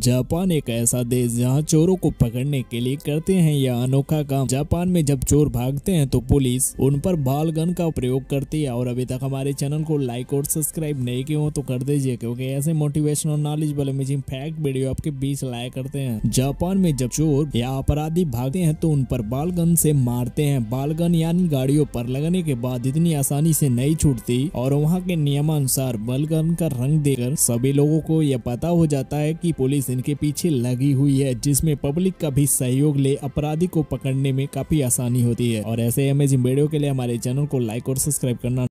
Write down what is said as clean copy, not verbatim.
Japan एक ऐसा देश जहां चोरों को पकड़ने के लिए करते हैं यह अनोखा काम। जापान में जब चोर भागते हैं तो पुलिस उन पर बाल गन का प्रयोग करती है। और अभी तक हमारे चैनल को लाइक और सब्सक्राइब नहीं किए हो तो कर दीजिए, क्योंकि ऐसे motivational knowledgeable amazing fact video आपके बीच लाया करते हैं। जापान में जब चोर या अपराधी भागते हैं तो उन पर बाल गन से मारते हैं। बाल गन यानी गाड़ियों पर लगने के बाद इतनी आसानी से नहीं छूटती और वहाँ के नियमानुसार बाल गन का रंग देकर सभी लोगों को यह पता हो जाता है कि पुलिस इनके पीछे लगी हुई है, जिसमें पब्लिक का भी सहयोग ले अपराधी को पकड़ने में काफी आसानी होती है। और ऐसे अमेजिंग वीडियो के लिए हमारे चैनल को लाइक और सब्सक्राइब करना